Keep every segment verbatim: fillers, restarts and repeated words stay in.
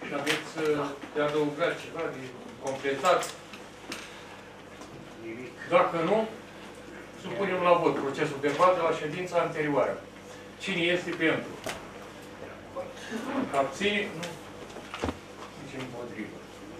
Aveți de adăugat ceva, de completat? Dacă nu, supunem la vot procesul verbal de la ședința anterioară. Cine este pentru? Abține? Nu. Nici împotrivă.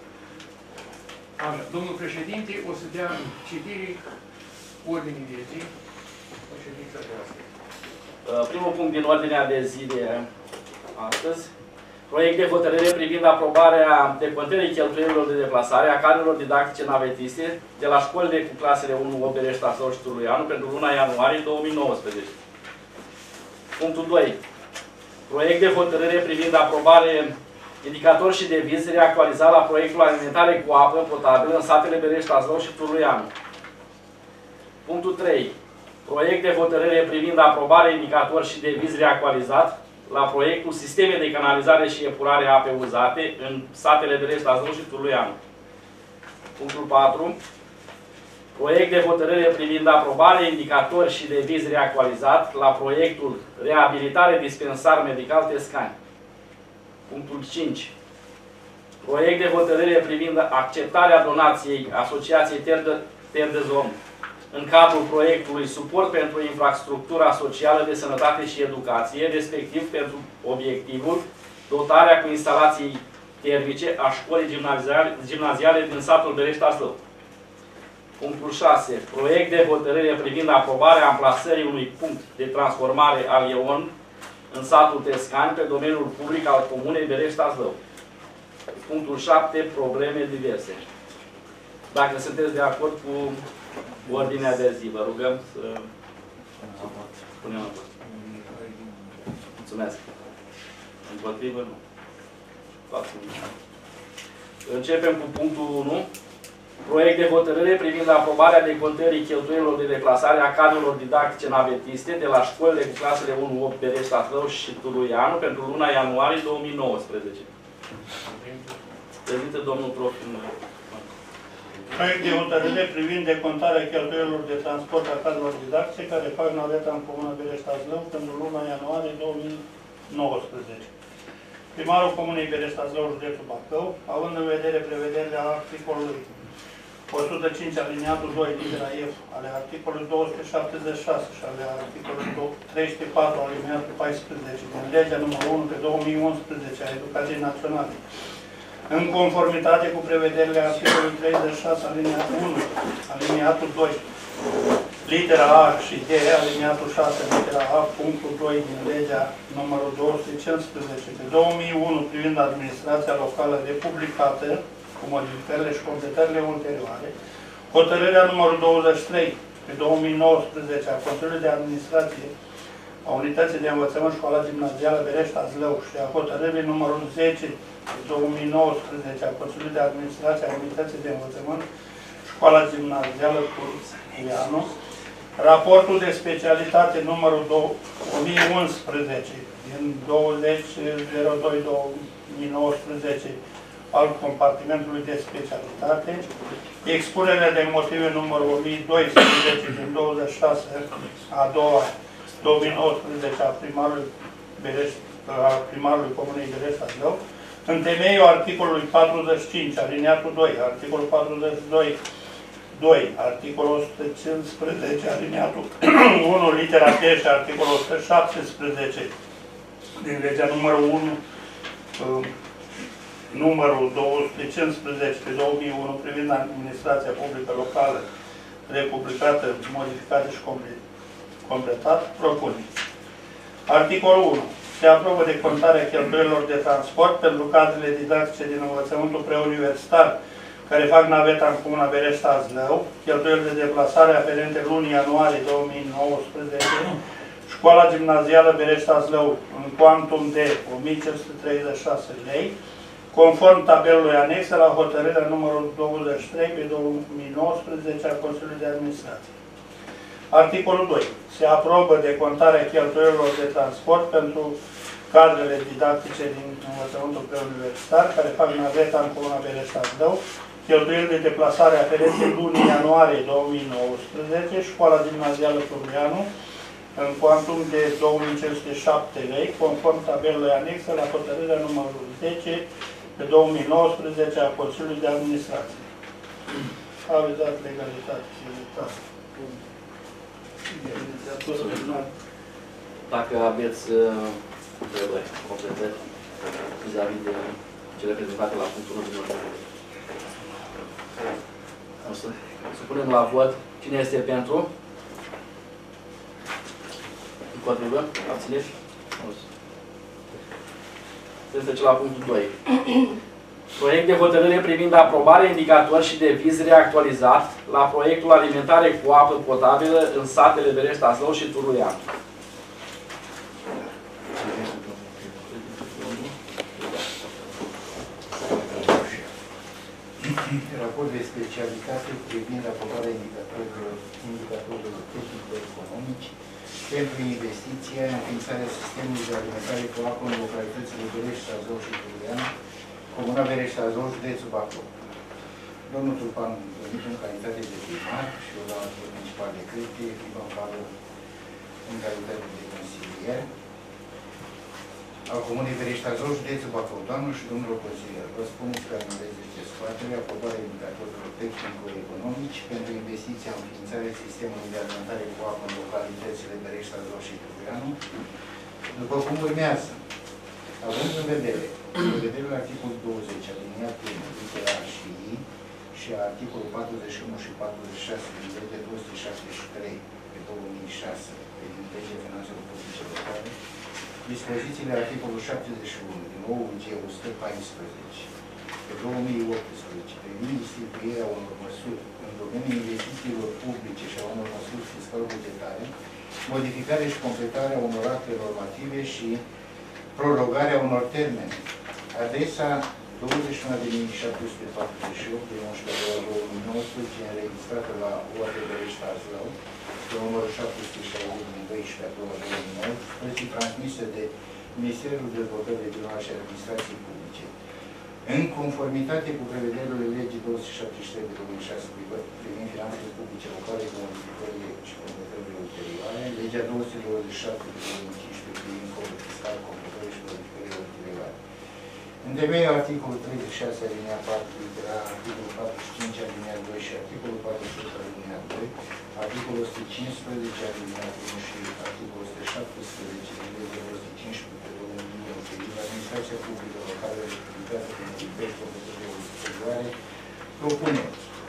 Așa. Domnul președinte o să dea citire ordinii de zi la ședința de astăzi. Primul punct din ordinea de zi de astăzi. Proiect de hotărâre privind aprobarea decontării cheltuielilor de deplasare a cadrelor didactice navetiste de la școlile cu clasele unu, opt, Berești, Taslău și Târguianu pentru luna ianuarie două mii nouăsprezece. Punctul doi. Proiect de hotărâre privind aprobare indicator și deviz reactualizat la proiectul alimentare cu apă potabilă în satele Berești, Taslău și Târguianu. Punctul trei. Proiect de hotărâre privind aprobare indicator și deviz reactualizat la proiectul Sisteme de canalizare și epurare a apei uzate în satele Berești, Taslău și Târguianu. Punctul patru. Proiect de hotărâre privind aprobare indicator și deviz reactualizat la proiectul Reabilitare Dispensar Medical Tescani. Punctul cinci. Proiect de hotărâre privind acceptarea donației Asociației Terdezom în cadrul proiectului Suport pentru infrastructura socială de sănătate și educație, respectiv pentru obiectivul dotarea cu instalații termice a școlii gimnaziale, gimnaziale din satul Berești, Taslău. Punctul șase. Proiect de hotărâre privind aprobarea amplasării unui punct de transformare al ION în satul Tescani pe domeniul public al comunei Berești, Taslău. Punctul șapte. Probleme diverse. Dacă sunteți de acord cu ordinea de zi, vă rugăm să punem în vot. Mulțumesc. Împotrivă, nu. Începem cu punctul unu. Proiect de hotărâre privind aprobarea decontării cheltuielilor de deplasare a cadrelor didactice navetiste de la școlile cu clasele unu, opt, Berești, Taslău și Târguianu pentru luna ianuarie două mii nouăsprezece. Prezintă domnul Profil. Proiect de hotărâre privind decontarea cheltuielilor de transport a cadrelor didactice care fac naveta în comuna Berești, Taslău pentru luna ianuarie două mii nouăsprezece. Primarul Comunei Berești, Taslău, județul Bacău, având în vedere prevederile articolului o sută cinci aliniatul doi litera F ale articolului două sute șaptezeci și șase și ale articolului trei sute patru aliniatul paisprezece din legea numărul unu pe două mii unsprezece a Educației Naționale, în conformitate cu prevederile articolului treizeci și șase aliniatul unu, aliniatul doi, litera A și D, aliniatul șase, litera A, punctul doi din legea numărul două sute cincisprezece pe două mii unu privind administrația locală republicată, cu modificările și completările ulterioare, hotărârea numărul douăzeci și trei pe două mii nouăsprezece a Consiliului de Administrație a Unității de Învățământ Școala Gimnazială Berești, Taslău și a hotărârii numărul zece pe două mii nouăsprezece a Consiliului de Administrație a Unității de Învățământ Școala Gimnazială Târguianu, raportul de specialitate numărul o mie unsprezece din douăzeci zero doi două mii nouăsprezece al compartimentului de specialitate, expunerea de motive numărul o mie doisprezece din douăzeci și șase a doua două mii nouăsprezece a primarului, Berești, a primarului Comunei Berești, Taslău, în temeiul articolului patruzeci și cinci, aliniatul doi, articolul patruzeci și doi, doi, articolul o sută cincisprezece, aliniatul unu, litera P și articolul o sută șaptesprezece din legea numărul unu, numărul două sute cincisprezece pe două mii unu privind administrația publică locală republicată, modificată și completat, propune. Articolul unu. Se aprobă decontarea cheltuielilor de transport pentru cadrele didactice din învățământul preuniversitar care fac naveta în comuna Berești, Taslău, cheltuieli de deplasare aferente lunii ianuarie două mii nouăsprezece, școala gimnazială Berești, Taslău, în cuantum de o mie cinci sute treizeci și șase lei, conform tabelului anex la hotărârea numărul douăzeci și trei pe două mii nouăsprezece a Consiliului de Administrație. Articolul doi. Se aprobă decontarea cheltuielilor de transport pentru cadrele didactice din învățământul preuniversitar care fac naveta în comuna Berești, Taslău, cheltuieli de deplasare aferente lunii ianuarie două mii nouăsprezece, școala gimnazială Târguianu, în cuantum de două mii cinci sute șapte lei, conform tabelului anexă la hotărârea numărul zece pe două mii nouăsprezece a Consiliului de Administrație. Avizat legalitate și unitate. Dacă aveți uh, întrebări, completări, vis-a-vis de cele prezentate la punctul unu din ordine. O să supunem la vot. Cine este pentru? Împotrivă? Abțineți? Se trece la punctul doi. Proiect de hotărâre privind aprobarea indicator și deviz reactualizat la proiectul alimentare cu apă potabilă în satele Berești, Azlău și Turuian. Raport de specialitate privind aprobarea indicatorilor, indicatorilor tehnico-economici pentru investiția, înființarea sistemului de alimentare cu apă în localitățile Berești, Azlău și Turuian, Comuna Berești, Azlău, județul Bacău. Domnul Tulpan, venit în calitate de primar și eu la municipal de Crete, Ivan Pavel în calitate de consilier al Comunei Berești, Azlău, județul Bacău. Doamnul și domnul consilier, vă spuneți că anuleze de scoatere, aprobarea indicatorilor tehnico-economici pentru investiția în înființarea sistemului de alimentare cu apă în localitățile Berești, Azlău și Turuian, după cum urmează. Având în vedere, în vedere la articolul douăzeci, aliniatul unu, litera A și I, și articolul patruzeci și unu și patruzeci și șase din legea două sute șaptezeci și trei pe două mii șase, din legea finanțelor publice locale, dispozițiile articolului șaptezeci și unu din O U G o sută paisprezece pe două mii optsprezece privind instituirea unor măsuri în domeniul investițiilor publice și a unor măsuri fiscal-bugetare, modificarea și completarea unor acte normative și prorogarea unor termene. Adresa douăzeci și unu de mii șapte sute patruzeci și opt din unsprezece două mii nouăsprezece, înregistrată la O A D Berești Azlău, pe numărul șapte sute șaizeci din doisprezece a două mii nouăsprezece, transmisă de Ministerul Dezvoltării Regionale și Administrației Publice, în conformitate cu prevederile legii două sute șaptezeci și trei pe două mii șase privind finanțele publice locale cu modificările și completările ulterioare, legea două sute douăzeci și șapte pe două mii cincisprezece privind codul fiscal, completările și modificările ulterioare. În temeiul articolul treizeci și șase alinea patru, litera articolul patruzeci și cinci alinea doi și articolul patruzeci și opt alinea doi, articolul o sută cincisprezece alinea unu și articolul o sută șaptesprezece din legea două sute cincisprezece pe două mii unu privind administrația publică locală republicată cu modificări completările ulterioare, propune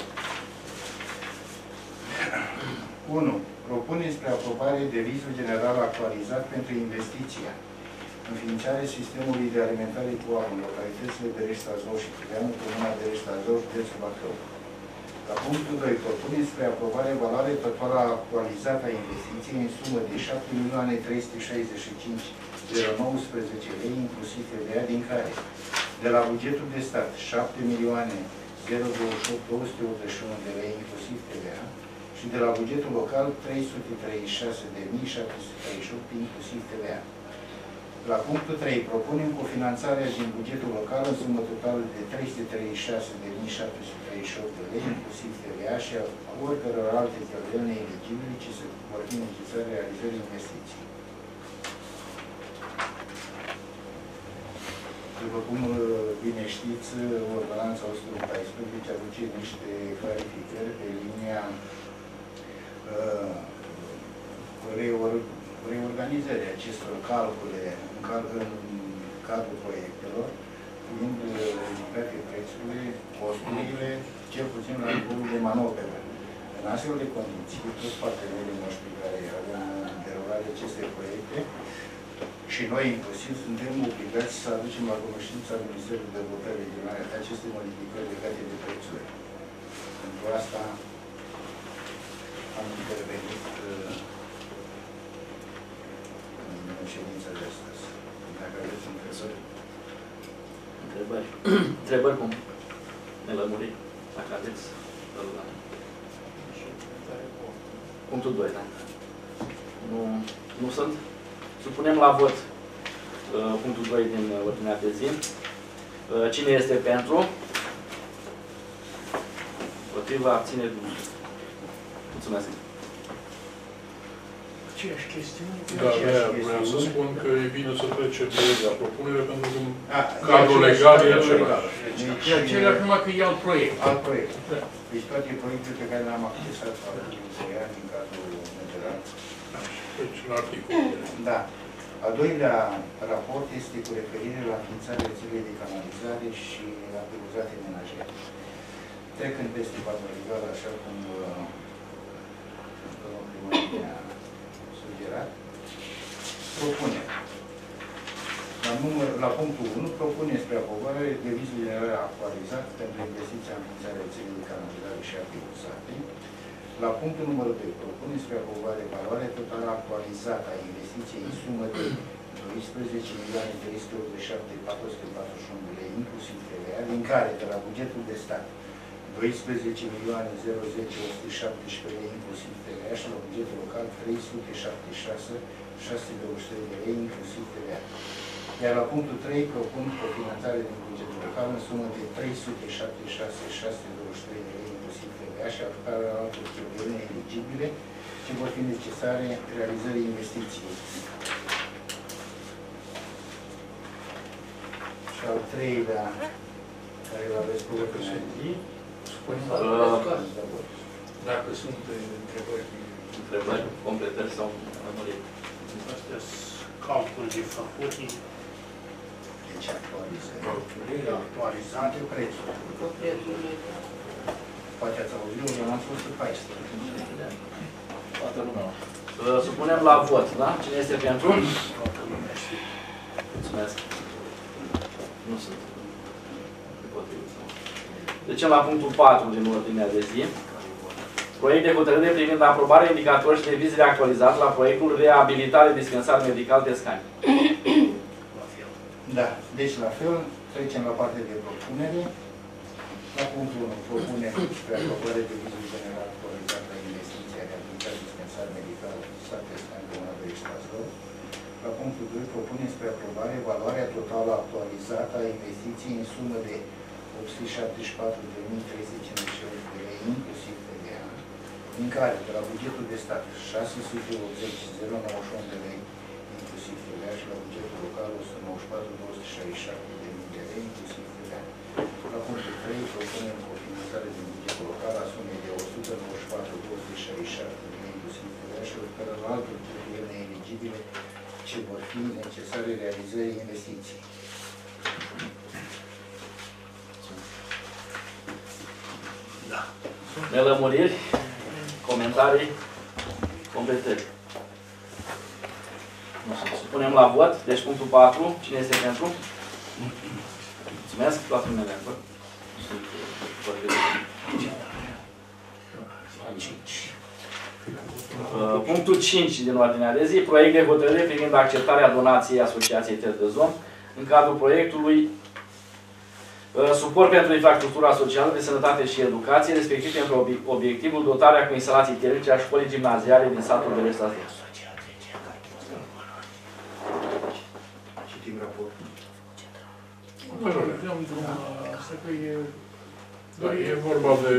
unu. Propune spre aprobare devizul general actualizat pentru investiția înființarea sistemului de alimentare cu apă în localitățile Berești, Azlău și Turuian, Comuna Berești, Azlău, județul Bacău. La punctul doi, propune spre aprobare valoare totală actualizată a investiției în sumă de șapte milioane trei sute șaizeci și cinci mii nouăsprezece lei, inclusiv T V A, din care de la bugetul de stat șapte milioane douăzeci și opt mii două sute optzeci și unu de lei, inclusiv T V A, și de la bugetul local trei sute treizeci și șase de mii șapte sute treizeci și opt, inclusiv T V A. La punctul trei, propunem cofinanțarea din bugetul local în sumă totală de trei sute treizeci și șase de mii șapte sute treizeci și opt de lei, inclusiv T V A, și a oricăror alte cheltuieli neeligibile ce se vor fi necesare realizării investiției. După cum bine știți, ordonanța o sută paisprezece aduce niște clarificări pe linia uh, reorganizării acestor calcule în, cal în cadrul proiectelor, fiind ridicate prețurile, costurile, cel puțin la nivelul de manoperă. În astfel de condiții, toți partenerii noștri care avem în derulare aceste proiecte, și noi inclusiv, suntem obligați să aducem la cunoștința Ministerului Dezvoltării Regionale aceste modificări legate de prețuri. Pentru asta am intervenit în ședința de astăzi. Dacă aveți întrebări. Întrebări? Întrebări cum? Ne lămurim, dacă aveți. Punctul doi, da? Nu, nu sunt? Supunem la vot uh, punctul doi din uh, ordinea de zi. Uh, cine este pentru? Potriva, abține. Mulțumesc. Aceeași chestiune? Da, de-aia vreau să spun că e bine să trecem pe la propunere, pentru că Cadrul legal e același. Deci, E același numai că e alt proiect. alt proiect. Deci toate proiectele pe care le-am accesat acum doi ani în cadrul federal. Deci, la articolul. Da. Al doilea raport este cu referire la înființarea rețelei de canalizare și apele uzate menajere. Trecând peste cadrul legal, așa cum uh, domnul primar ne-a sugerat, propune la, număr, la punctul unu, propune spre aprobare devizul general actualizat pentru investiția în înființarea rețelei de canalizare și apele uzate. La punctul numărul doi, propune spre aprobare valoarea totală actualizată a investiției în sumă de doisprezece milioane trei sute optzeci și șapte mii patru sute patruzeci și unu de lei, inclusiv T V A, din care de la bugetul de stat doisprezece milioane zece sute șaptesprezece lei, inclusiv T V A, și la bugetul local trei sute șaptezeci și șase mii șase sute douăzeci și trei de lei, inclusiv T V A. Iar la punctul trei, propun cofinanțare din bugetul local în sumă de trei sute șaptezeci și șase mii șase sute douăzeci și trei de lei, inclusiv T V A, și aplicarea altor cheltuieli eligibile ce vor fi necesare realizării investiției. Și al treilea, care îl aveți cu ordinea de zi, Dacă sunt întrebări. Întrebări, completări sau lămuriri? Astea sunt calcule făcute, deci actualizări, actualizate. prețul. Poate ați auzit, eu am spus că paisprezece. Toată lumea. Supunem la vot, da? Cine este pentru? Mulțumesc. Nu sunt. Trecem la punctul patru din ordinea de zi. Proiect de hotărâre privind aprobarea indicatori și devizele actualizate la proiectul reabilitare dispensar medical Tescani. Da, deci la fel, trecem la partea de propunere. La punctul unu, propunem spre aprobare de vizul general actualizat la investiția reabilitare dispensar medical sat Tescani, Comuna Berești-Vaslău. La punctul doi, propunem spre aprobare valoarea totală actualizată a investiției în sumă de opt sute șaptezeci și patru de mii trei sute cincizeci și opt de lei, inclusiv T V A, din care de la bugetul de stat șase sute optzeci mii nouăzeci și unu de lei, inclusiv T V A, și la bugetul local o sută nouăzeci și patru mii două sute șaizeci și șapte de mii de lei, inclusiv T V A. La punctul trei, propunem cofinanțare din bugetul local a sumei de o sută nouăzeci și patru mii două sute șaizeci și șapte de lei, inclusiv T V A, și oferă la alte cheltuieli neeligibile ce vor fi necesare realizării investiției. Da. Nelămuriri, comentarii, completări. Nu sunt. Supunem la vot. Deci punctul patru. Cine este pentru? Mulțumesc. Toată lumea de acord. Sunt foarte Uh, punctul cinci din ordinea de zi, proiect de hotărâre privind acceptarea donației Asociației Terre de Zon în cadrul proiectului uh, suport pentru infrastructura socială de sănătate și educație, respectiv pentru obiectivul dotarea cu instalații termice a școlii gimnaziale din satul Berești-Vaslău. Citim raportul. Da, e vorba de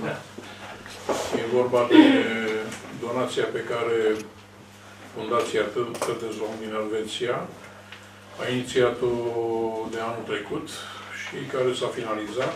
e vorba de donația pe care Fundația Terre de Zon din Elveția a inițiat-o de anul trecut și care s-a finalizat.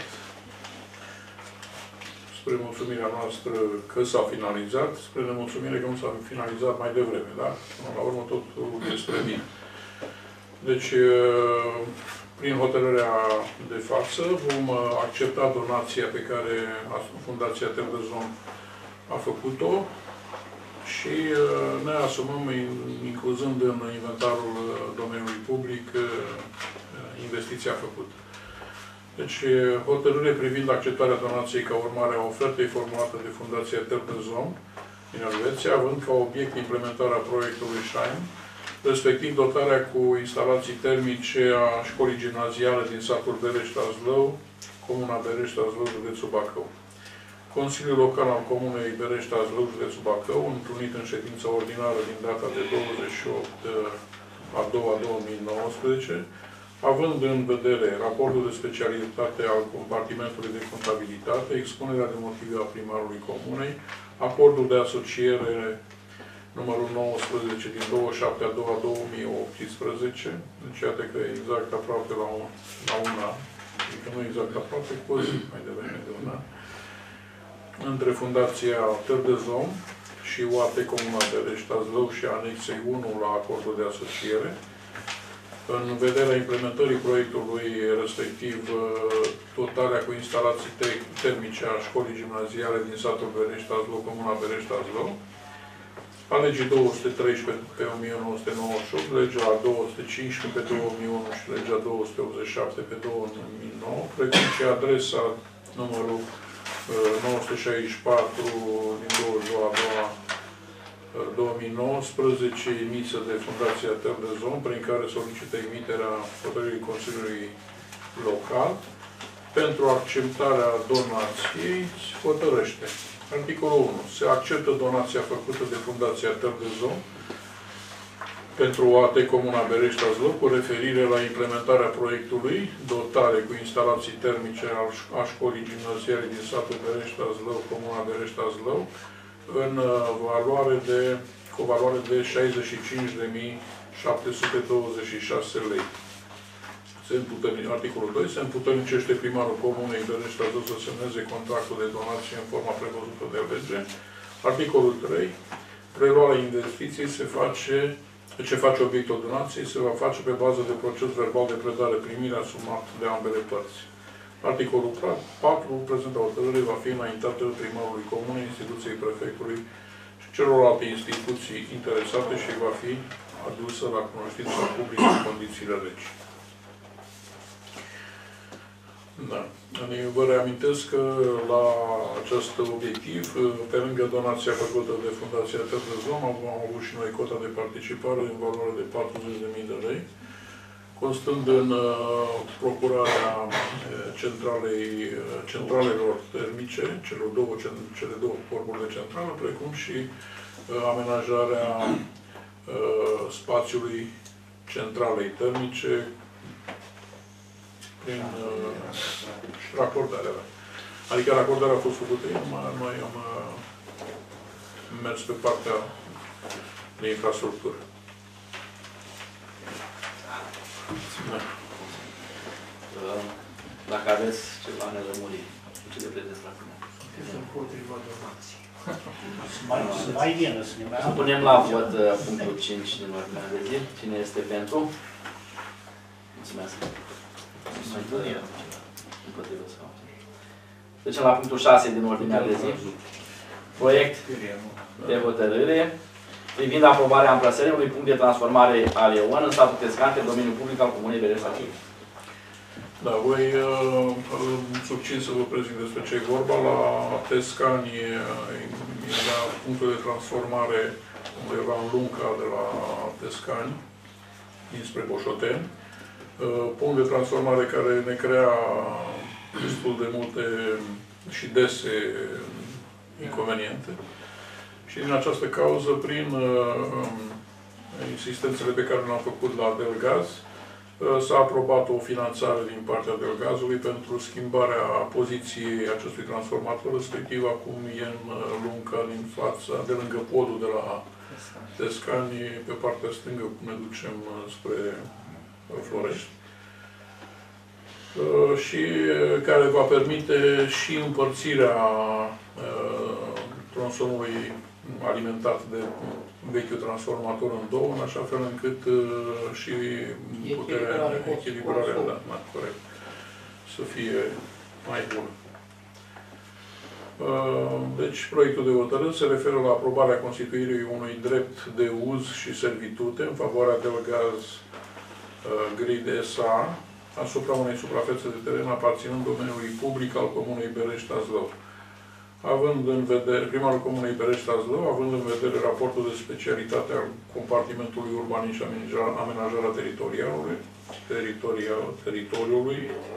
Spre mulțumirea noastră că s-a finalizat, spre nemulțumire că nu s-a finalizat mai devreme, da? La urmă totul despre bine. Deci, prin hotărârea de față, vom accepta donația pe care Fundația Terre de Zon a făcut-o și ne asumăm, incluzând în inventarul domeniului public, investiția făcută. Deci, hotărâre privind acceptarea donației ca urmare a ofertei formulată de Fundația Terre de Zon din Elveția, având ca obiect implementarea proiectului Shine, respectiv dotarea cu instalații termice a școlii gimnaziale din satul Berești-Vaslău, Comuna Berești-Vaslău, județul Bacău. Consiliul Local al Comunei Berești-Vaslău, județul Bacău, întrunit în ședința ordinară din data de douăzeci și opt a doua două mii nouăsprezece, având în vedere raportul de specialitate al compartimentului de contabilitate, expunerea de motive a primarului Comunei, acordul de asociere numărul nouăsprezece din douăzeci și șapte a doua două mii optsprezece. Deci iată că e exact aproape la un, la un an. Adică nu exact aproape, cu o zi mai devreme de un an. Între Fundația Târdezom și O A T Comuna Berești-Tazlău și anexei unu la acordul de asociere, în vederea implementării proiectului respectiv, dotarea cu instalații termice a școlii gimnaziale din satul Berești-Tazlău, Comuna Berești-Tazlău, a legii două sute treisprezece pe o mie nouă sute nouăzeci și opt, legea două sute cincisprezece pe două mii unu și legea două sute optzeci și șapte pe două mii nouă, precum și adresa numărul nouă sute șaizeci și patru din douăzeci a doua două mii nouăsprezece, emisă de Fundația Târdezom, prin care solicită emiterea hotărârii Consiliului Local. Pentru acceptarea donației se hotărăște. Articolul unu. Se acceptă donația făcută de Fundația Târdezom pentru O A T Comuna Berești-Tazlău cu referire la implementarea proiectului, dotare cu instalații termice a școlii gimnaziale din satul Berești-Tazlău, Comuna Berești-Tazlău, în valoare de, cu valoare de șaizeci și cinci de mii șapte sute douăzeci și șase lei. Se articolul doi. Se împutărnicește primarul Comunei Berești-Tazlău să semneze contractul de donație în forma prevăzută de lege. Articolul trei. Preluarea investiției se face, ce face obiectul donației se va face pe bază de proces verbal de predare-primire asumat de ambele părți. Articolul patru. Prezenta hotărâre va fi înaintată primarului Comunei, instituției prefectului și celorlalte instituții interesate și va fi adusă la cunoștința publică în condițiile legii. Da. Vă reamintesc că la acest obiectiv, pe lângă donația făcută de Fundația Târdezom, am avut și noi cota de participare în valoare de patruzeci de mii de lei, constând în uh, procurarea centralei, centralelor termice, celor două, cele două corpuri de centrală, precum și uh, amenajarea uh, spațiului centralei termice prin uh, racordarea. Adică racordarea a fost făcută, noi am uh, mers pe partea de infrastructură. Da. Dacă aveți ceva nelămuriri, ce le vedeți la primul? Sunt împotriva donației. Mai bine să ne mai Supunem la vot punctul cinci din ordinea de zi. Cine este pentru? Mulțumesc. Împotrivă sau? Trecem la punctul șase din ordinea de zi. Proiect de hotărâre privind aprobarea amplasării unui punct de transformare al E O N în satul Tescan pe domeniul public al Comunei Berești-Tazlău. Da, voi uh, succint să vă prezint despre ce e vorba. La Tescan e, e la punctul de transformare undeva în Lunca de la Tescani, dinspre Boșoteni. Uh, punct de transformare care ne crea destul de multe și dese inconveniente. Și din această cauză, prin uh, insistențele pe care le-am făcut la Delgaz, uh, s-a aprobat o finanțare din partea Delgazului pentru schimbarea poziției acestui transformator, respectiv acum e în uh, Lunca din fața, de lângă podul de la Tescani, pe partea stângă, cum ne ducem uh, spre uh, Florești. Uh, și uh, care va permite și împărțirea uh, tronsonului alimentat de vechiul transformator în două, în așa fel încât uh, și puterea, echilibrarea, da, da, corect, să fie mai bună. Uh, deci, proiectul de hotărâre se referă la aprobarea constituirii unui drept de uz și servitute în favoarea Delgaz uh, Grid S A asupra unei suprafețe de teren aparținând domeniului public al Comunei Berești-Tazlău. Având în vedere, primarul Comunei Berești-Tazlău, având în vedere raportul de specialitate al compartimentului urbanin și amenajarea teritorialului, teritorial, teritoriului,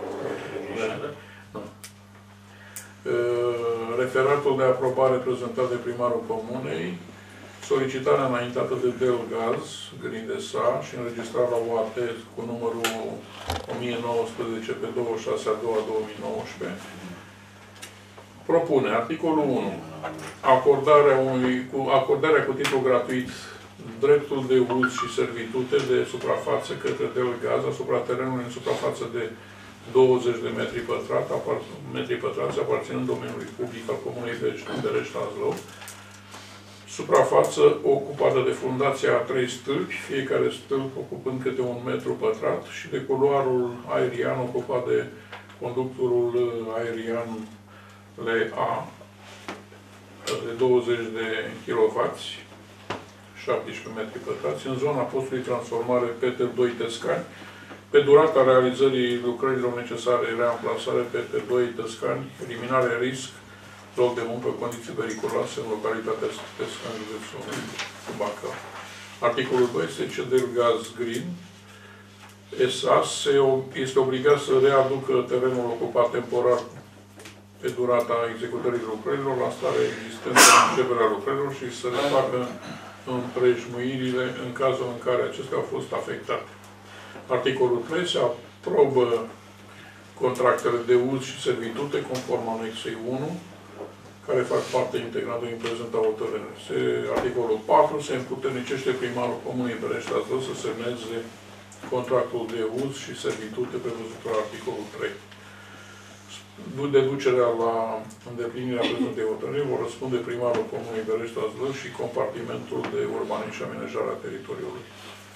referatul de aprobare prezentat de primarul Comunei, solicitarea înaintată de Delgaz, Green S A și înregistrarea la O A T cu numărul o mie nouăsprezece pe douăzeci și șase a doua două mii nouăsprezece, propune articolul unu. Acordarea, unui, cu, acordarea cu titlu gratuit dreptul de uz și servitute de suprafață către Delgaz asupra terenului în suprafață de douăzeci de metri pătrați, apar, metri pătrați aparținând domeniului public al Comunei Berești-Azlău. Suprafață ocupată de fundația a trei stâlpi, fiecare stâlp ocupând câte un metru pătrat și de culoarul aerian ocupat de conductorul aerian L A de douăzeci de kilowați, șaptesprezece metri pătrați, în zona postului transformare Peter doi Tăscani, pe durata realizării lucrărilor necesare, reamplasare Peter doi Tăscani, eliminare risc, loc de muncă, condiții periculoase în localitatea Tăscani, județul Bacău. Articolul doi. S C Delgaz Green S A este obligat să readucă terenul ocupat temporar pe durata executării lucrărilor la stare existentă în începerea lucrărilor și să le facă împrejmuirile în cazul în care acestea au fost afectate. Articolul trei. Se aprobă contractele de uz și servitute conform anexei unu, care fac parte integrată din prezenta hotărâre. Se, articolul patru. Se împuternicește primarul Comunei Berești-Azlău să semneze contractul de uz și servitute prevăzut la articolul trei. Deducerea la îndeplinirea prezentei hotărâri vor răspunde primarul Comunei Berești-Azlău și compartimentul de urbanism și amenajare a teritoriului.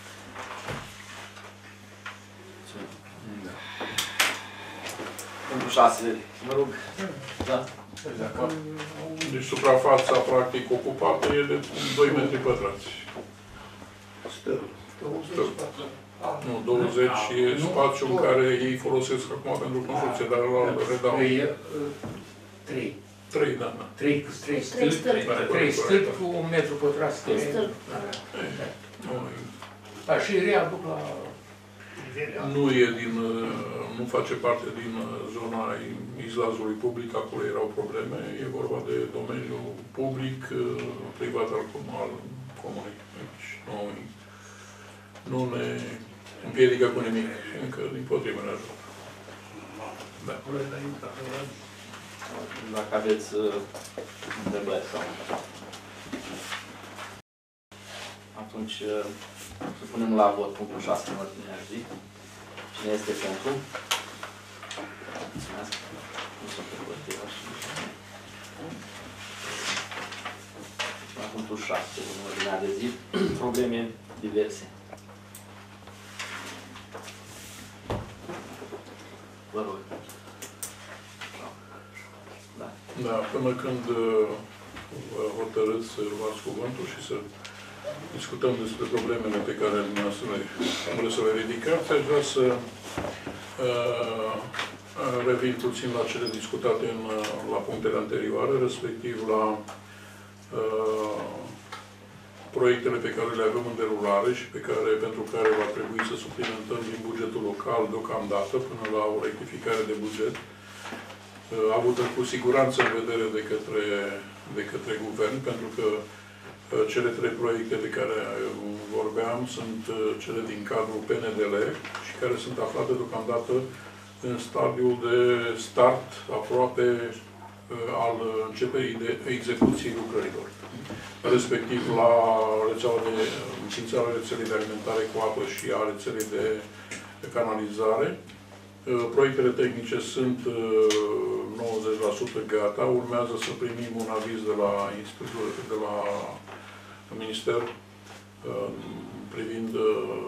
Da. Punctul șase, mă rog. Da? De acord. Deci suprafața practic ocupată e de doi metri pătrați. Stăl. Nu, douăzeci e spațiul în care ei folosesc acum pentru construcție, dar la redau. trei. trei, da, da. trei stâlpi. trei stâlpi cu un metru pătrat stâlpi. Da, și readuc la... Nu e din, nu face parte din zona izlazului public, acolo erau probleme, e vorba de domeniul public, privat al comunei. Deci nu, nu ne împiedică cu nimic, încă din potrivă ne ajută. Da. Dacă aveți uh, întrebări sau... Atunci uh, să punem la vot punctul șase în ordinea zi. Cine este pentru? Mulțumesc. Nu sunt împotriva și nici nu. La punctul șase în ordinea de zi. Probleme diverse. Vă rog. Da. Da, până când uh, hotărâți să luați cuvântul și să discutăm despre problemele pe care dumneavoastră vreți să le ridicați, aș vrea să uh, revin puțin la cele discutate în, la punctele anterioare, respectiv la uh, proiectele pe care le avem în derulare și pe care, pentru care va trebui să suplimentăm din bugetul local deocamdată până la o rectificare de buget, uh, avută cu siguranță în vedere de către, de către guvern, pentru că cele trei proiecte de care vorbeam sunt cele din cadrul P N D L și care sunt aflate deocamdată în stadiul de start aproape al începerii de execuției lucrărilor. Respectiv la rețeaua de înființarea rețelei de alimentare cu apă și a rețelei de canalizare. Proiectele tehnice sunt nouăzeci la sută gata. Urmează să primim un aviz de la Institutul de la Minister privind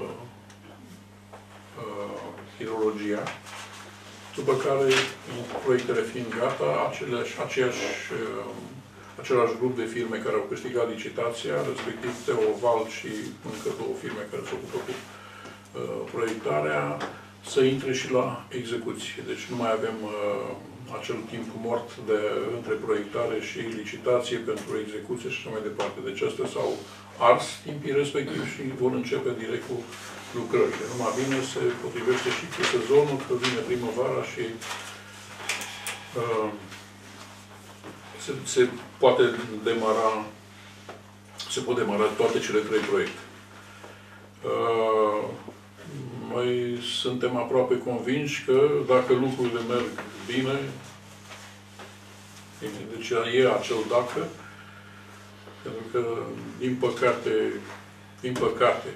hidrologia. După care, proiectele fiind gata, aceleași, aceeași, același grup de firme care au câștigat licitația, respectiv Teoval și încă două firme care se ocupă cu proiectarea, să intre și la execuție. Deci nu mai avem uh, acel timp mort de, între proiectare și licitație pentru execuție și așa mai departe. Deci astea s-au ars timpii respectiv și vor începe direct cu lucrările. Numai bine se potrivește și cu sezonul, că vine primăvara și uh, se, se poate demara, se pot demara toate cele trei proiecte. Uh, Noi suntem aproape convinși că dacă lucrurile merg bine, Deci e acel dacă, pentru că, din păcate, din păcate,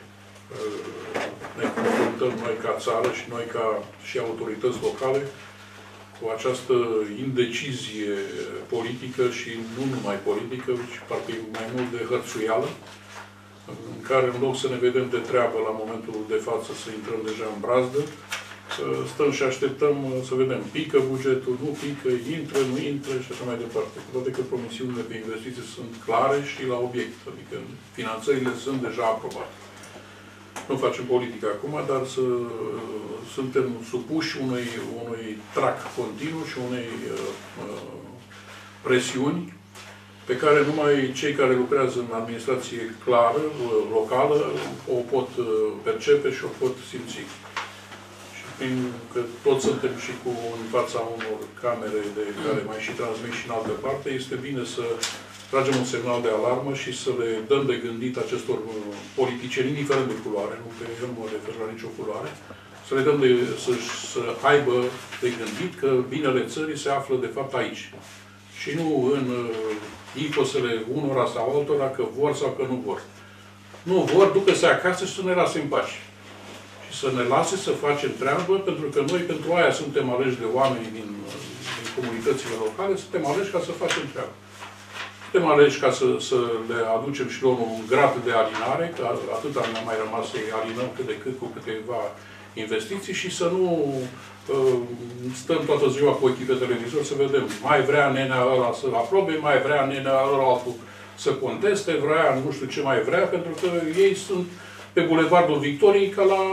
ne confruntăm noi ca țară și noi ca și autorități locale cu această indecizie politică și nu numai politică, ci parcă mai mult de hărțuială, în care în loc să ne vedem de treabă la momentul de față să intrăm deja în brazdă, stăm și așteptăm să vedem, pică bugetul, nu pică, intră, nu intră și așa mai departe. Cu toate că promisiunile pe investiții sunt clare și la obiect, adică finanțările sunt deja aprobate. Nu facem politică acum, dar să, suntem supuși unui, unui trac continuu și unei uh, presiuni pe care numai cei care lucrează în administrație clară, locală, o pot percepe și o pot simți. Și prin că toți suntem și cu în fața unor camere de care mai și transmit și în altă parte, este bine să tragem un semnal de alarmă și să le dăm de gândit acestor politicieni, indiferent de culoare, nu că eu nu mă refer la nicio culoare, să le dăm de, să, să aibă de gândit că binele țării se află de fapt aici. Și nu în uh, ipăsele unora sau altora că vor sau că nu vor. Nu vor, ducă-se acasă și să ne lase în pace. Și să ne lase să facem treabă, pentru că noi pentru aia suntem aleși de oameni din, din comunitățile locale, suntem aleși ca să facem treabă. Suntem aleși ca să, să le aducem și lor un grad de alinare, că atâta ne-a mai rămas să-i alinăm cât de cât cu câteva investiții și să nu uh, stăm toată ziua cu ochii pe televizor să vedem. Mai vrea nenea ăla să aprobe, mai vrea nenea ăla altul să conteste, vrea nu știu ce mai vrea, pentru că ei sunt pe Bulevardul Victoriei ca la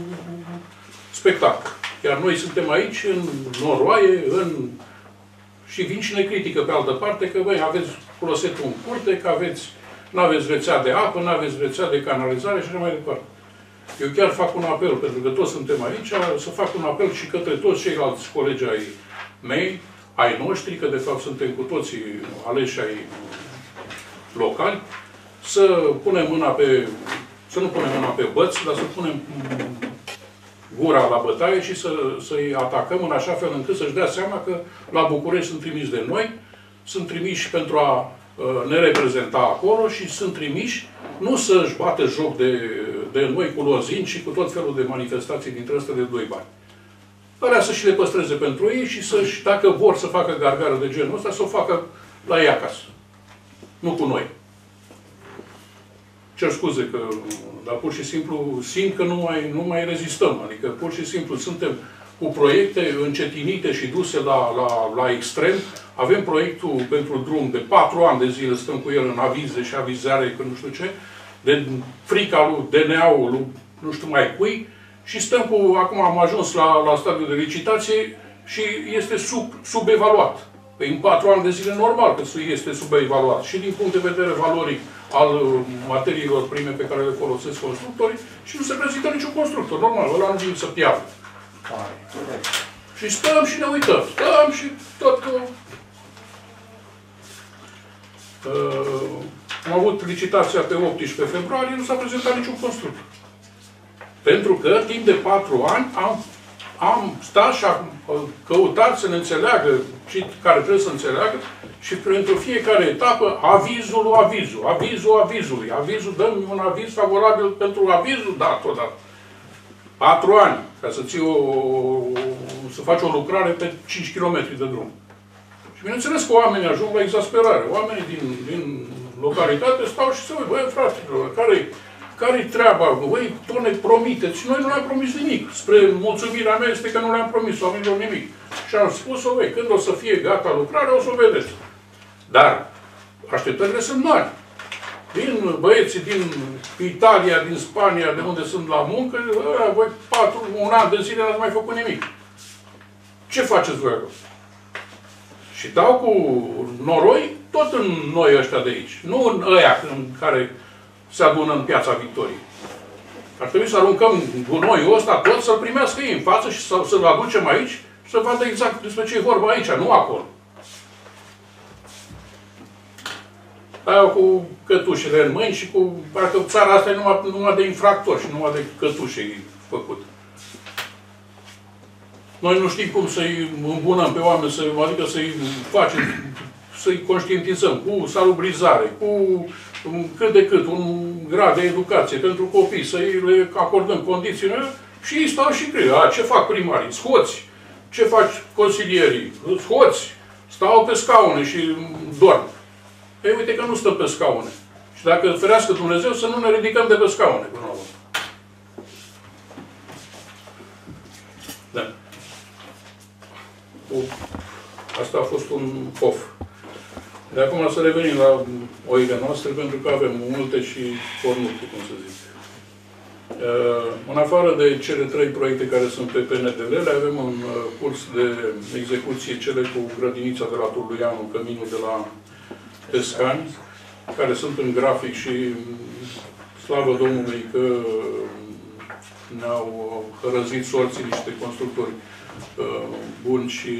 spectacol. Iar noi suntem aici, în noroaie, în... și vin și ne critică pe altă parte că, băi, aveți closetul în curte, că aveți, n-aveți rețea de apă, n-aveți rețea de canalizare și așa mai departe. Eu chiar fac un apel, pentru că toți suntem aici, să fac un apel și către toți ceilalți colegi ai mei, ai noștri, că de fapt suntem cu toții aleși ai locali, să punem mâna pe, să nu punem mâna pe băți, dar să punem gura la bătaie și să, să-i atacăm în așa fel încât să-și dea seama că la București sunt trimiși de noi, sunt trimiși pentru a ne reprezenta acolo și sunt trimiși nu să-și bată joc de, de noi cu lozini și cu tot felul de manifestații dintre astea de doi bani. Alea să și le păstreze pentru ei și să-și, dacă vor să facă gargară de genul ăsta, să o facă la ei acasă. Nu cu noi. Cer scuze, că, dar pur și simplu simt că nu mai, nu mai rezistăm. Adică pur și simplu suntem cu proiecte încetinite și duse la, la, la extrem. Avem proiectul pentru drum de patru ani de zile, stăm cu el în avize și avizare, că nu știu ce, de frica lui D N A-ul lui nu știu mai cui, și stăm cu, acum am ajuns la, la stadiul de licitație și este sub, subevaluat. Păi în patru ani de zile normal că este subevaluat. Și din punct de vedere valoric al materiilor prime pe care le folosesc constructorii și nu se prezintă niciun constructor. Normal, ăla nu vine să piardă. Și stăm și ne uităm. Stăm și tot... Uh, am avut licitația pe optsprezece februarie, nu s-a prezentat niciun constructor. Pentru că timp de patru ani am, am stat și am căutat să ne înțeleagă și care trebuie să înțeleagă și pentru fiecare etapă avizul, avizul, avizul, avizului. Avizul, dăm un aviz favorabil pentru avizul dat odată. Patru ani, ca să ții o, să faci o lucrare pe cinci kilometri de drum. Și bineînțeles că oamenii ajung la exasperare. Oamenii din, din localitate stau și se uit, băi, fraților, care-i care-i treaba? Băi, tot ne promiteți. Și noi nu le-am promis nimic. Spre mulțumirea mea este că nu le-am promis oamenilor nimic. Și am spus-o, băi, când o să fie gata lucrarea, o să o vedeți. Dar așteptările sunt mari. Din băieții din Italia, din Spania, de unde sunt la muncă, voi patru, un an de zile n-ați mai făcut nimic. Ce faceți voi acolo? Și dau cu noroi tot în noi ăștia de aici. Nu în ăia în care se adună în Piața Victoriei. Ar trebui să aruncăm gunoiul ăsta tot, să-l primească ei în față și să-l aducem aici și să vadă exact despre ce e vorba aici, nu acolo. Aia cu cătușele în mâini și cu... Parcă țara asta e numai, numai de infractori și numai de cătușe e făcut. Noi nu știm cum să-i îmbunăm pe oameni, să, adică să-i facem să-i conștientizăm cu salubrizare, cu cât de cât un grad de educație pentru copii, să-i le acordăm condițiile și ei stau și cred. A, ce fac primarii? Scoți! Ce faci consilierii? Scoți! Stau pe scaune și dorm. Ei, uite că nu stă pe scaune. Și dacă ferească Dumnezeu, să nu ne ridicăm de pe scaune până la urmă. Da. Asta a fost un pof. De acum să revenim la oile noastre, pentru că avem multe și cornute, cum să zic. În afară de cele trei proiecte care sunt pe P N D L, avem în curs de execuție cele cu grădinița de la Turluianu, căminul de la Pescani, care sunt în grafic și slavă Domnului că ne-au hărăzit sorții niște constructori buni și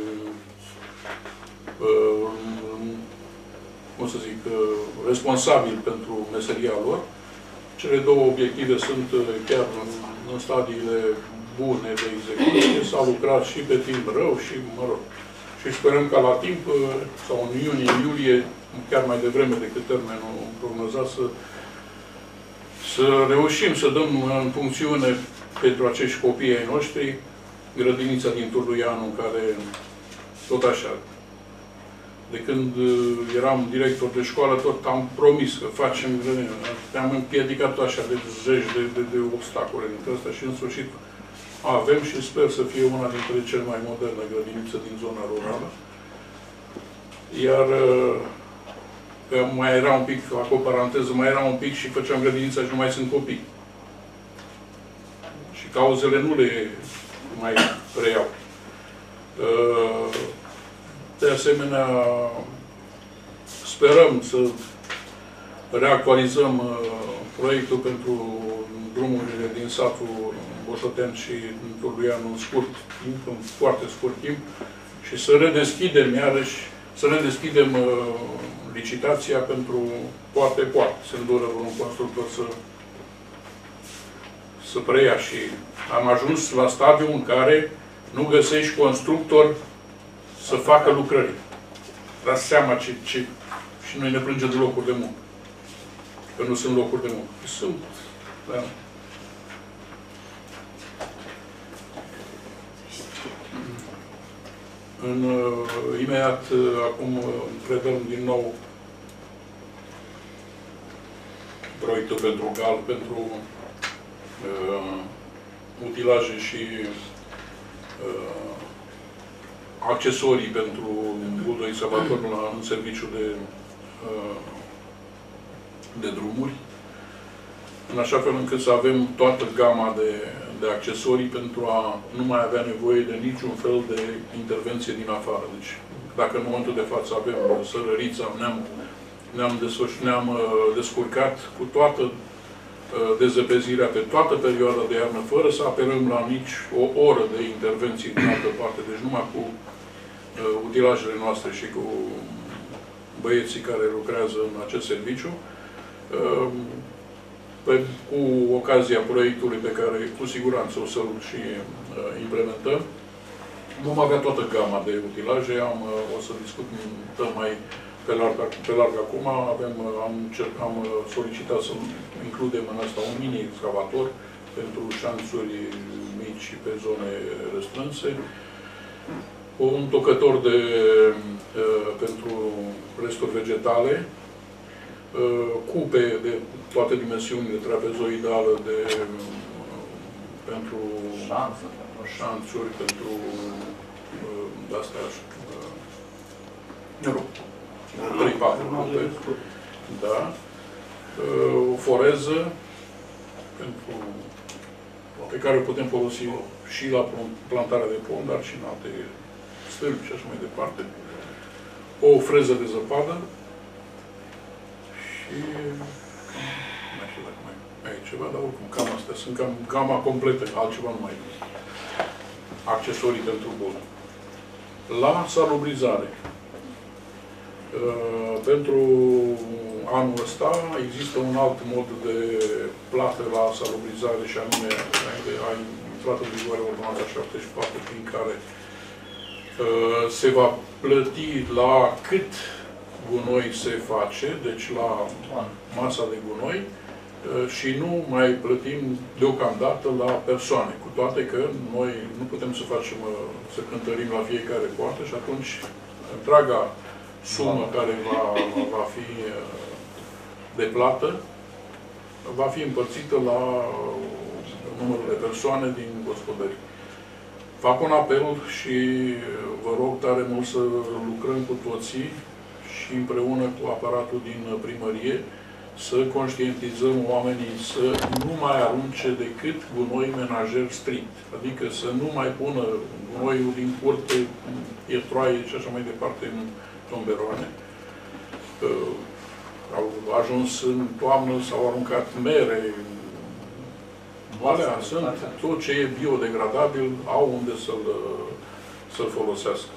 cum să zic, responsabili pentru meseria lor. Cele două obiective sunt chiar în, în stadiile bune de execuție. S-a lucrat și pe timp rău și, mă rog, și sperăm ca la timp, sau în iunie, iulie, chiar mai devreme decât termenul prognozat, să, să reușim să dăm în funcțiune pentru acești copii ai noștri grădinița din Turluianu, care tot așa, de când eram director de școală, tot am promis că facem grădină. Ne-am împiedicat așa de zeci de, de, de obstacole dintre astea și în sfârșit avem și sper să fie una dintre cele mai moderne grădinițe din zona rurală. Iar că mai era un pic, fac o paranteză, mai era un pic și făceam grădinița și nu mai sunt copii. Și cauzele nu le mai preiau. De asemenea, sperăm să reactualizăm proiectul pentru drumurile din satul Boșoten și Turluianu în scurt timp, în foarte scurt timp, și să redeschidem iarăși, să redeschidem licitația pentru poate-poate. Se îndură un constructor să, să preia și am ajuns la stadiul în care nu găsești constructor să facă lucrări. Dați seama ce, ce... Și noi ne plângem de locuri de muncă. Că nu sunt locuri de muncă. Sunt. Da. În, uh, imediat, uh, acum uh, predăm din nou proiectul pentru gal, pentru uh, utilaje și uh, accesorii pentru buldoizavatorul în serviciu de, de drumuri, în așa fel încât să avem toată gama de, de accesorii pentru a nu mai avea nevoie de niciun fel de intervenție din afară. Deci, dacă în momentul de față avem sărărița, ne-am ne-am ne-am descurcat cu toată dezăpezirea pe toată perioada de iarnă, fără să apelăm la nici o oră de intervenție din altă parte, deci numai cu uh, utilajele noastre și cu băieții care lucrează în acest serviciu. Uh, pe, cu ocazia proiectului pe care cu siguranță o să-l și uh, implementăm, vom avea toată gama de utilaje. Am, uh, o să discutăm mai pe larg, pe larg acum. Avem, am, am solicitat să includem în asta un mini-excavator pentru șanțuri mici și pe zone restrânse, un tocător de, uh, pentru resturi vegetale, uh, cupe de toate dimensiunile, trapezoidală, de, uh, pentru șanțuri, pentru uh, astea, uh, nu rog, trei patru cupe, da, uh, o foreză pentru, pe care o putem folosi și la plantarea de pom, dar și în alte stâlpi și așa mai departe. O freză de zăpadă și mai știu dacă mai, mai e ceva, dar oricum cam astea sunt cam gama completă, altceva nu mai e. Accesorii pentru bun. La salubrizare. Uh, pentru anul ăsta există un alt mod de plată la salubrizare și anume a intrat în vigoare ordonanța șaptezeci și patru prin care uh, se va plăti la cât gunoi se face, deci la masa de gunoi, și nu mai plătim deocamdată la persoane, cu toate că noi nu putem să facem, să cântărim la fiecare poartă și atunci întreaga sumă care va, va fi de plată va fi împărțită la numărul de persoane din gospodării. Fac un apel și vă rog tare mult să lucrăm cu toții și împreună cu aparatul din primărie să conștientizăm oamenii să nu mai arunce decât gunoi menajer strict. Adică să nu mai pună gunoiul din curte, pietroaie și așa mai departe în tomberoane. Au ajuns în toamnă, s-au aruncat mere. Alea sunt, tot ce e biodegradabil au unde să-l să-l folosească.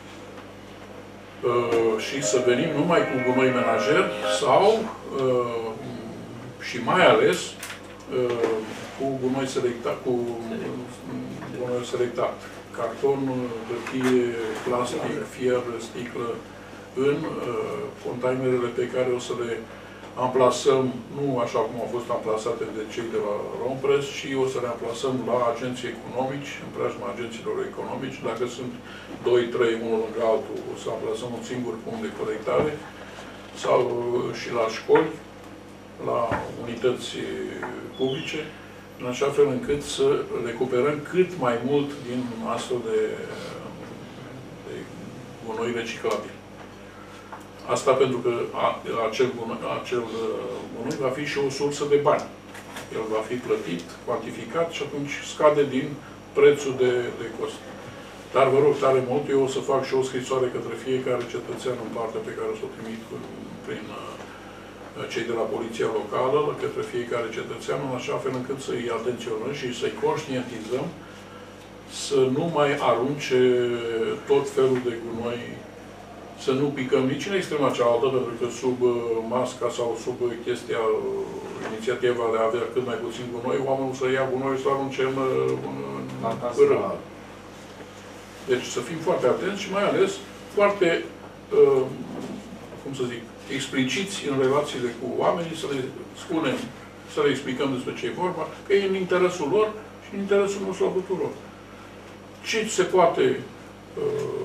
Uh, și să venim numai cu gunoi menajer sau uh, și mai ales uh, cu gunoi selectat, cu gunoi selectat. Carton, hârtie, plastic, fier, sticlă în uh, containerele pe care o să le amplasăm, nu așa cum au fost amplasate de cei de la Rompress, ci o să le amplasăm la agenții economici, în preajma agenților economici. Dacă sunt doi, trei, unul lângă altul, o să amplasăm un singur punct de colectare, sau și la școli, la unități publice, în așa fel încât să recuperăm cât mai mult din astfel de, de gunoi reciclabil. Asta pentru că acel gunoi, acel gunoi va fi și o sursă de bani. El va fi plătit, cuantificat și atunci scade din prețul de, de cost. Dar vă rog tare mult, eu o să fac și o scrisoare către fiecare cetățean în partea pe care o să o trimit prin cei de la Poliția Locală, către fiecare cetățean, în așa fel încât să-i atenționăm și să-i conștientizăm să nu mai arunce tot felul de gunoi, să nu picăm nici în extrema cealaltă, pentru că sub masca sau sub chestia, inițiativa de a avea cât mai puțin gunoi, oamenul să ia gunoi să arunce în, în pârâu. Deci să fim foarte atenți și mai ales foarte, uh, cum să zic, expliciți în relațiile cu oamenii, să le spunem, să le explicăm despre ce e vorba, că e în interesul lor și în interesul nostru al tuturor. Ce se poate uh,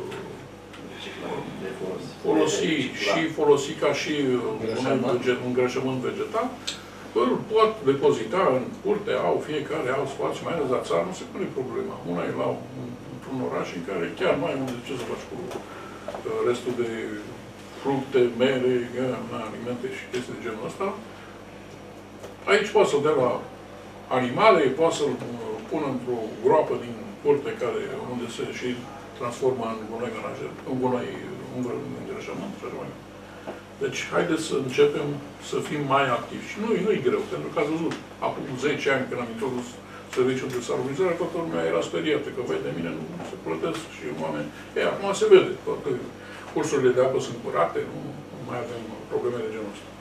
folosi și folosi ca și un îngrășământ vegetal, îl pot depozita în curte, au fiecare, au spații, mai ales la țară, nu se pune problema. Una e la un oraș în care chiar mai unde ce să faci cu restul de fructe, mere, alimente și chestii de genul ăsta. Aici poate să dea la animale, poate să-l pună într-o groapă din curte care, unde se și transformă în gunoi menajer, în gunoi, în îngrășământ și așa mai departe. Deci, haideți să începem să fim mai activi. Și nu, nu e greu, pentru că ați văzut, acum zece ani, când am introdus serviciul de salubrizare, toată lumea era speriată, că, vei, de mine nu se plătesc și oameni. E, acum se vede, toate cursurile de apă sunt curate, nu, nu mai avem probleme de genul ăsta.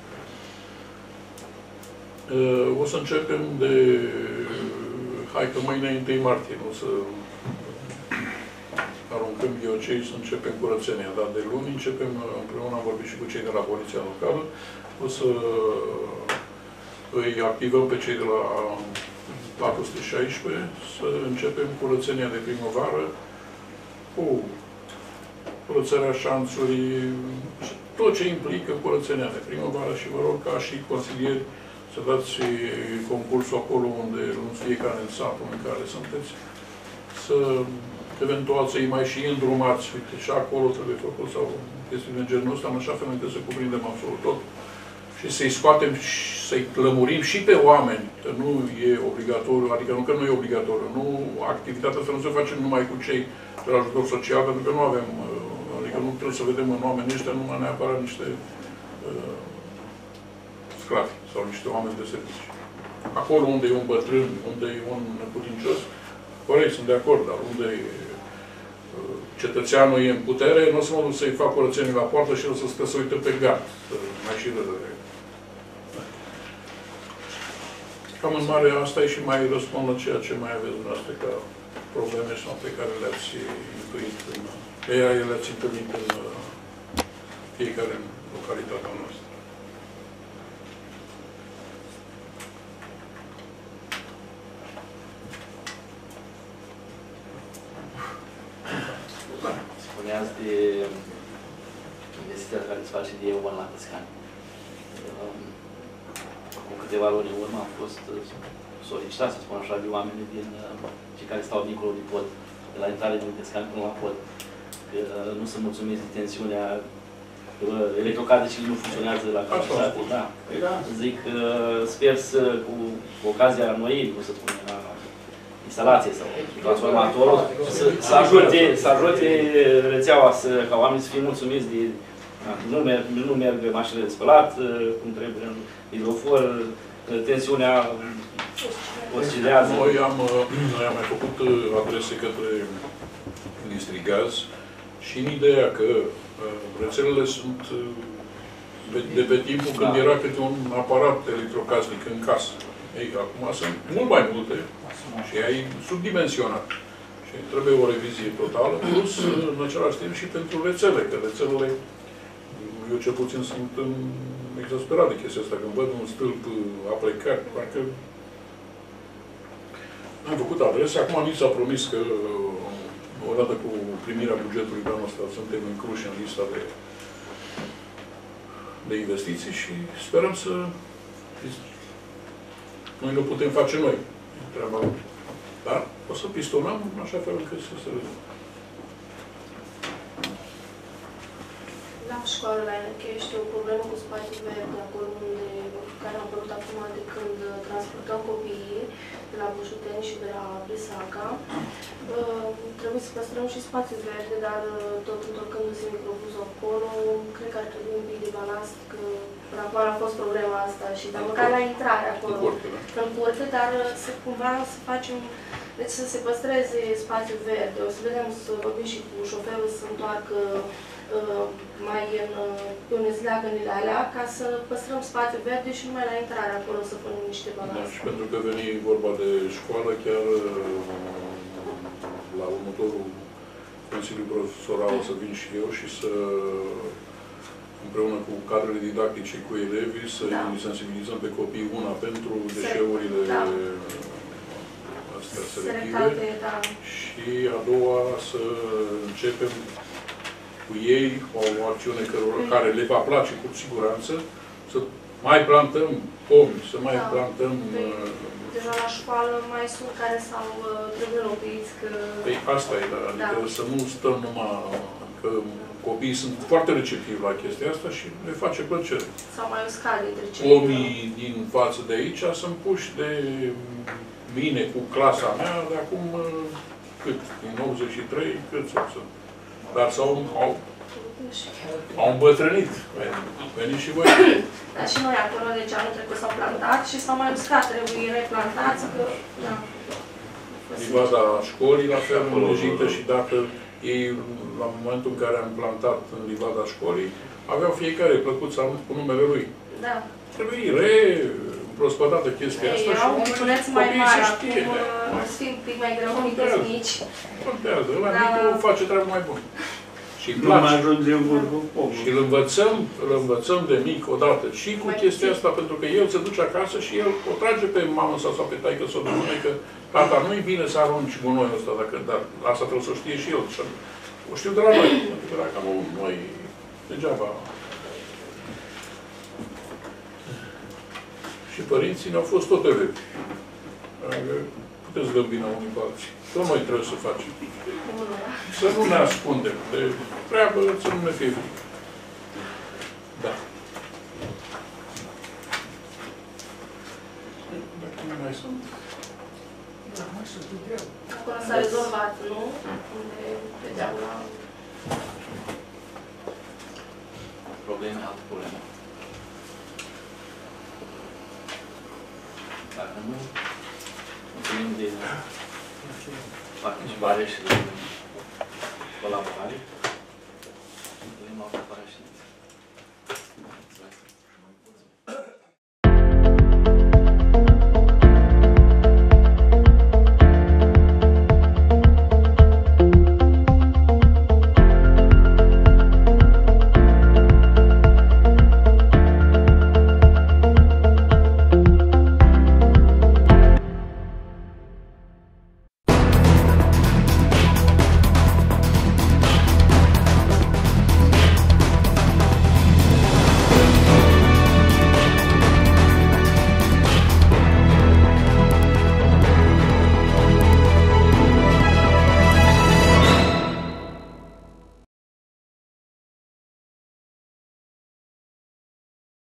O să începem de... Hai că mâine e întâi martie, nu să aruncăm biocei, să începem curățenia. Dar de luni începem, împreună am vorbit și cu cei de la Poliția Locală, o să îi activăm pe cei de la patru sute șaisprezece, să începem curățenia de primăvară cu curățarea șanțului, tot ce implică curățenia de primăvară și vă rog ca și consilieri să dați concursul acolo unde, în fiecare în satul în care sunteți, să eventual să-i mai și îndrumați, uite, și acolo trebuie făcut sau chestii de genul ăsta, în așa fel încât să cuprindem absolut tot și să-i scoatem și să-i lămurim și pe oameni, că nu e obligatoriu, adică nu că nu e obligatoriu, nu, activitatea asta nu se face numai cu cei de la ajutor social, pentru că nu avem, adică nu trebuie să vedem în oamenii ăștia numai neapărat niște uh, sclavi sau niște oameni de serviciu. Acolo unde e un bătrân, unde e un neputincios, corect, sunt de acord, dar unde uh, cetățeanul e în putere, nu o să mă duc să-i fac curățenie la poartă și el să stă să uite pe gard, să mai și râde. Cam în mare asta e și mai răspund la ceea ce mai aveți dumneavoastră ca probleme sau pe care le-ați intuit, în, pe ea le-ați întâlnit în fiecare localitatea noastră. Spuneați de investiția care se face de Eon la Tăscani. Cu câteva luni în urmă am fost solicitat, să spun așa, de oameni din cei care stau dincolo de pod, de la intrare din Tăscani până la pod, că nu sunt mulțumiți de tensiunea electrocardicii nu funcționează la capacitate. Da. Da. Zic, sper să, cu ocazia noii, cum să spune, la instalație sau transformatorul, să, să, ajute, să ajute rețeaua, să, ca oamenii să fie mulțumiți de nu merg, nu merg mașinile de spălat, cum trebuie în hidrofor, tensiunea oscilează. Noi am, noi am mai făcut adrese către Distrigaz și în ideea că rețelele sunt de pe timpul când era câte un aparat electrocasnic în casă. Ei, acum sunt mult mai multe și ai subdimensionat. Și trebuie o revizie totală, plus în același timp și pentru rețele, că rețelele, eu cel puțin sunt exasperat de chestia asta, când văd un stâlp a plecat, parcă am făcut adrese, acum mi s-a promis că odată cu primirea bugetului de anul ăsta suntem incluși în lista de, de investiții și sperăm să noi nu putem face noi treaba lor. Dar o să pistonăm în așa fel încât să se rezolve. La școală, la Eneche, este o problemă cu spațiul verde, acolo unde, care a apărut acum de când transportăm copiii de la Bușuteni și de la Brisaca. Uh, trebuie să păstrăm și spațiul verde, dar tot întorcându-se microbuzul acolo, cred că ar trebui un pic de balast, că până acum a fost problema asta și dar măcar la intrare acolo, în curte, da? în curte, dar să cumva să facem, deci să se păstreze spațiul verde. O să vedem, să vorbim și cu șoferul să întoarcă uh, mai în, pe unde se leagă în alea, ca să păstrăm spațiul verde și numai la intrare acolo să punem niște balast. Da, și pentru că veni vorba de școală, chiar la următorul Consiliu Profesoral să vin și eu și să, împreună cu cadrele didactice, cu elevii, să da. îi sensibilizăm pe copii, una pentru deșeurile da. astea selective da. și a doua să începem cu ei o acțiune care le va place cu siguranță, să mai plantăm pomi, să mai da. plantăm... Deja la școală mai sunt care s-au trebuie locuiți că... Păi asta e, adică da. să nu stăm numai... că copiii sunt foarte receptivi la chestia asta și le face plăcere. Sau mai uscat dintre cei... Pomii din față de aici sunt puși de mine cu clasa mea de acum cât? Din nouăzeci și trei? Cât sunt? Dar s-au... Au, au îmbătrânit. Veniți și voi. Dar și noi acolo, deci anul trecut s-au plantat și s-au mai uscat, trebuie replantați, că... Da. Livada școlii, la fel, îngrijită și dacă ei, la momentul în care am plantat în livada școlii, aveau fiecare plăcuța cu numele lui. Da. Trebuie re... prospătată chestia Ei, asta erau și bucureți mai mari, acum sunt un pic mai greu, un pic mici. Contează, ăla da. micul face treabă mai bună. Și îi nu place. mai ajunge în vârful pomului. Și îl învățăm, îl învățăm de mic odată și cu mai chestia puțin. Asta, pentru că el se duce acasă și el o trage pe mamă sau, sau pe taică sau de mână, că tata, nu-i bine să arunci gunoiul ăsta, dacă, dar asta trebuie să o știe și el. O știu de la noi, pentru că dacă nu, noi degeaba. Și părinții ne-au fost tot elevi. Puteți gâmbina unii pe alții. Tot noi trebuie să facem. Să nu ne ascundem de treabă, să nu ne fie frică. Da. Dacă nu mai sunt. Da, mai sunt greu. Acolo s-a rezolvat, nu? Unde vedeam la... Probleme, alte probleme. Dacă nu, mulțumim de participare și de colaborare. Mulțumim la participare și